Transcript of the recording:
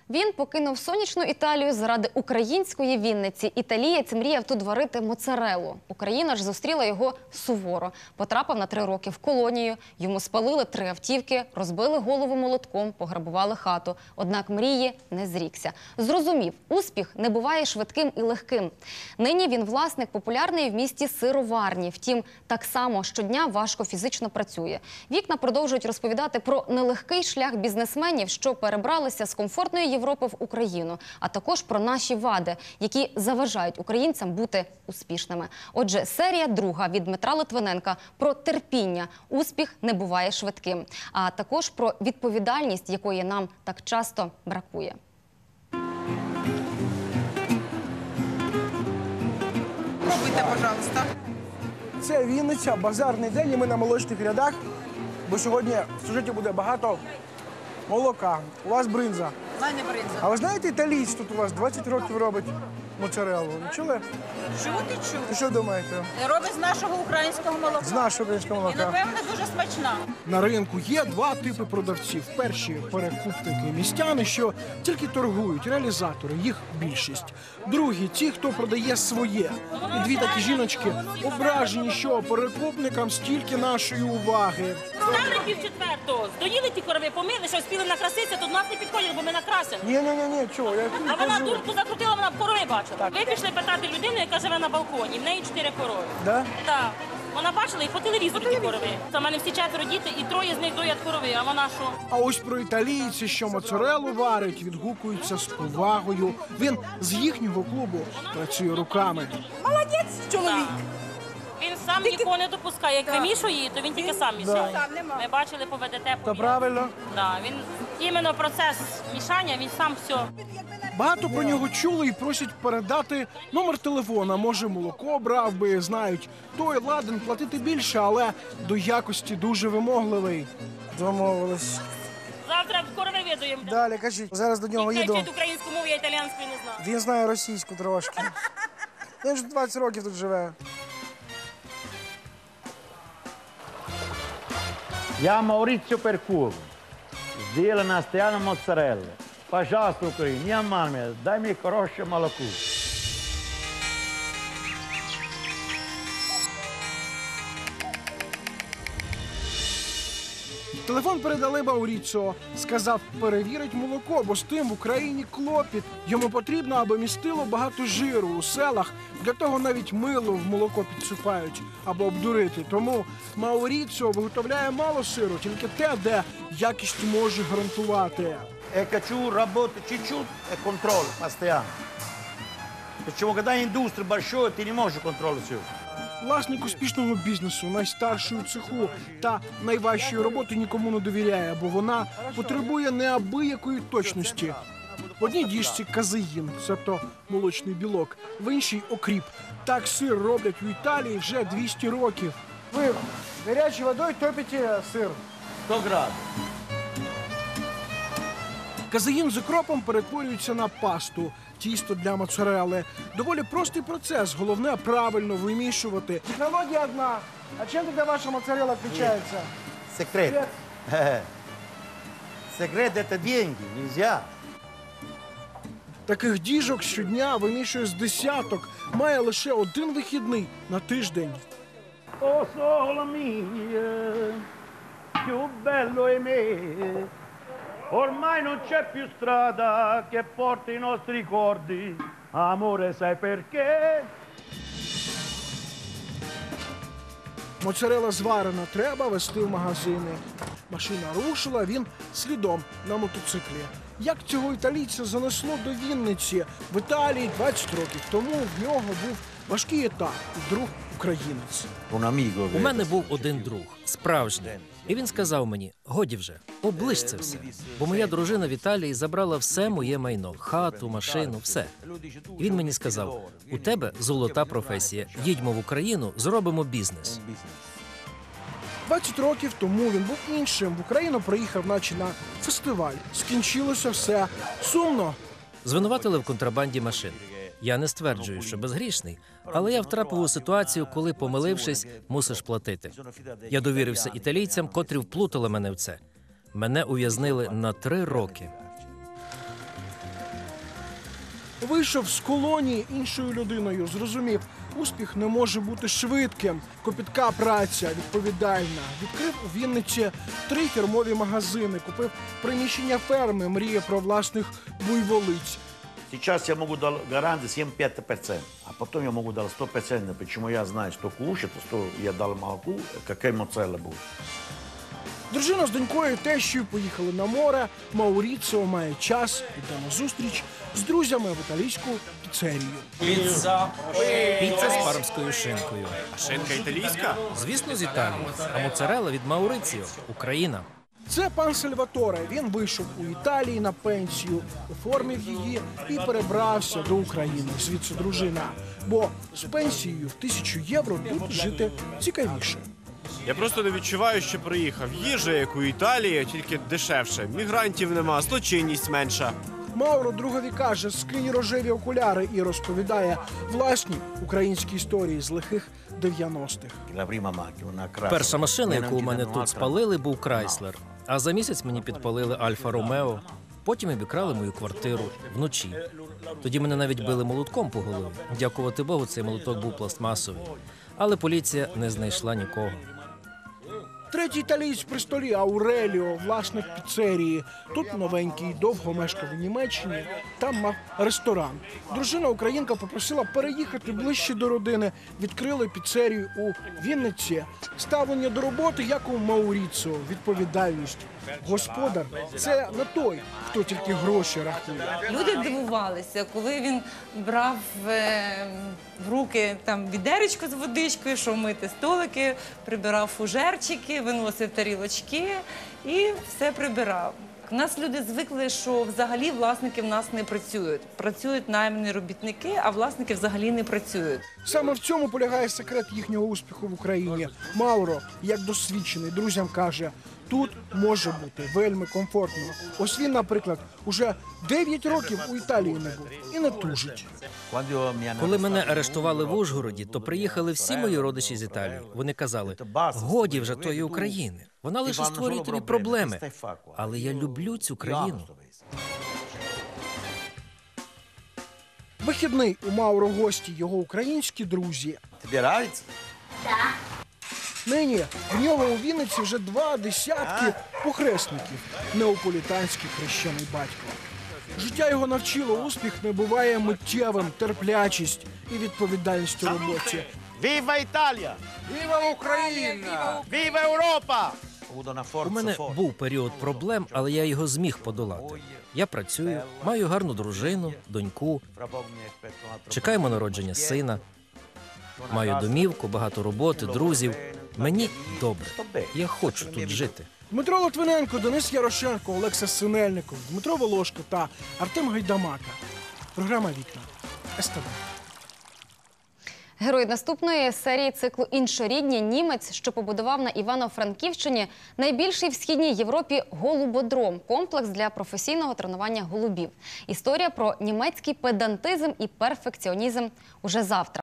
Він покинув сонячну Італію заради української Вінниці. Італієць мріяв тут варити моцарелу. Україна ж зустріла його суворо. Потрапив на 3 роки в колонію, йому спалили 3 автівки, розбили голову молотком, пограбували хату. Однак мрії не зрікся. Зрозумів, успіх не буває швидким і легким. Нині він власник популярної в місті сироварні. Втім, так само щодня важко фізично працює. Вікна продовжують розповідати про нелегкий шлях бізнесменів, що перебралися з комфортної Європи в Україну, а також про наші вади, які заважають українцям бути успішними. Отже, серія 2 від Дмитра Литвиненка про терпіння. Успіх не буває швидким. А також про відповідальність, якої нам так часто бракує. Пробуйте, пожалуйста. Це Вінниця, базарний день, і ми на молочних рядах, бо сьогодні в сюжеті буде багато молока. У вас бринза. У мене бринза. А ви знаєте, італієць тут у вас 20 років робить моцареллу. Ви чули? Чути. І що думаєте? Робить з нашого українського молока. З нашого українського І, молока. напевно, дуже смачна. На ринку є 2 типи продавців. Перші – перекупники, містяни, що тільки торгують, реалізатори, їх більшість. Другі – ті, хто продає своє. І 2 такі жіночки ображені, що перекупникам стільки нашої уваги. Стали 3:30, здоїли ті корови, помили, що встигли накраситися, то до нас не підходять, бо ми накрасили. Ні, чого, я А вона кажу. дурку закрутила, вона корови бачила. Ви пішли питати людину, яка живе на балконі, в неї 4 корови. Да? Так. Вона бачила і по телевізору ті корови. Та в мене всі 4 діти, і 3 з них доять корови, а вона що? А ось про італійця, що моцарелу варить, відгукуються з повагою. Він з їхнього клубу працює руками. Молодець, чоловік. Він сам нікого не допускає. Як вимішує її, то він тільки сам мішає. Сам нема. Ми бачили по ВДТ. То правильно. Да, він іменно процес мішання, він сам все. Багато про нього чули і просять передати номер телефона. Може, молоко брав би, знають. Той ладен платити більше, але до якості дуже вимогливий. Домовились. Завтра корови видаємо. Далі, кажіть. Зараз до нього їду. Вчить українську мову, я італійську не знаю. Він знає російську трошки. Він ж 20 років тут живе. Я Maurizio Percurvo, сделана Stiano моцарелла. Пожалуйста, Украина, не обманывай меня, дай мне хорошее молоко. Телефон передали Мауріціо. Сказав, перевірить молоко, бо з тим в Україні клопіт. Йому потрібно, аби містило багато жиру у селах. Для того навіть мило в молоко підсипають, аби обдурити. Тому Мауріціо виготовляє мало сиру, тільки те, де якість може гарантувати. Хочу работать чуть-чуть и контроль постоянно. Почему, когда индустрия большая, ты не можешь контролировать все. Власник успішного бізнесу, найстаршої цеху та найважчої роботи нікому не довіряє, бо вона потребує неабиякої точності. В одній діжці казеїн, тобто молочний білок, в іншій – окріп. Так сир роблять в Італії вже 200 років. Ви гарячою водою топите сир. 100 градусов. Казеїн з окропом перетворюється на пасту, тісто для моцарели. Доволі простий процес, головне правильно вимішувати. Технологія одна. А чим тоді ваша моцарела відрізняється? Секрет. Секрет – это деньги, нельзя. Таких діжок щодня вимішує з десяток, має лише 1 вихідний на тиждень. О, sole mie, più bello è me. Ormai non c'è più strada che porti i nostri ricordi. Amore, sai perché? Моцарела зварена, треба везти в магазини. Машина рушила, він слідом на мотоциклі. Як цього італійця занесло до Вінниці? В Італії 20 років тому в нього був важкий етап, друг українець. У мене був один друг, справжній. І він сказав мені, годі вже, оближ це все. Бо моя дружина в Італії забрала все моє майно, хату, машину, все. І він мені сказав, у тебе золота професія, їдьмо в Україну, зробимо бізнес. 20 років тому він був іншим. В Україну приїхав наче на фестиваль. Скінчилося все сумно. Звинуватили в контрабанді машин. Я не стверджую, що безгрішний, але я втрапив у ситуацію, коли, помилившись, мусиш платити. Я довірився італійцям, котрі вплутали мене в це. Мене ув'язнили на 3 роки. Вийшов з колонії іншою людиною, зрозумів, успіх не може бути швидким. Копітка праця, відповідальна. Відкрив у Вінниці 3 фірмові магазини, купив приміщення ферми, мріє про власних буйволиць. Сейчас я могу дать гарантию 7-5%, а потом я могу дать 100%. Почему я знаю, что кушать, что я дал молоку, какая моцарелла будет. Дружина з донькою і тещою поїхали на море. Мауріціо має час, йде на зустріч з друзями в італійську піцерію. Піца з пармською шинкою. Шинка італійська? Звісно, з Італії. А моцарелла від Мауріціо. Україна. Це пан Сальваторе. Він вийшов у Італії на пенсію, оформив її і перебрався до України. Звідси дружина. Бо з пенсією в 1000 євро тут жити цікавіше. Я просто не відчуваю, що приїхав. Їжа, як у Італії, тільки дешевше. Мігрантів нема, злочинність менша. Мауро другові каже, скинь рожеві окуляри і розповідає власні українські історії з лихих 90-х. La prima macchina, una Chrysler. Перша машина, Poi яку non у ci мене danno тут altra. спалили, був Крайслер. А за місяць мені підпалили Альфа Ромео. Потім обікрали мою квартиру вночі. Тоді мене навіть били молотком по голові. Дякувати Богу, цей молоток був пластмасовий. Але поліція не знайшла нікого. Третій італієць при столі Ауреліо, власник піцерії. Тут новенький, довго мешкав у Німеччині, там мав ресторан. Дружина українка попросила переїхати ближче до родини. Відкрили піцерію у Вінниці. Ставлення до роботи, як у Мауріціо, відповідальність. Господар – це не той, хто тільки гроші рахує. Люди дивувалися, коли він брав в руки там відеречко з водичкою, що мити столики, прибирав фужерчики, виносив тарілочки і все прибирав. У нас люди звикли, що взагалі власники в нас не працюють. Працюють наймані робітники, а власники взагалі не працюють. Саме в цьому полягає секрет їхнього успіху в Україні. Мауро, як досвідчений, друзям каже, тут може бути вельми комфортно. Ось він, наприклад, уже 9 років у Італії не був і не тужить. Quando mi hanno Коли мене arrestato- арештували в Ужгороді, то приїхали всі мої родичі з Італії. Вони казали, годі вже тої України. Вона лише створює тобі проблеми. Але я люблю цю країну. Вихідний у Мауро гості його українські друзі. Тобі нравится? Нині в нього у Вінниці вже 2 десятки похресників. Неаполітанський хрещений батько. Життя його навчило, успіх не буває миттєвим, терплячість і відповідальність у роботі. Віва Італія! Віва Україна! Віва Європа! У мене був період проблем, але я його зміг подолати. Я працюю, маю гарну дружину, доньку, чекаємо народження сина, маю домівку, багато роботи, друзів. Мені добре. Я хочу тут жити. Дмитро Литвиненко, Денис Ярошенко, Олекса Синельников, Дмитро Волошко та Артем Гайдамака. Програма «Вікна». СТБ. Герой наступної серії циклу «Іншорідні» – німець, що побудував на Івано-Франківщині найбільший в Східній Європі голубодром – комплекс для професійного тренування голубів. Історія про німецький педантизм і перфекціонізм уже завтра.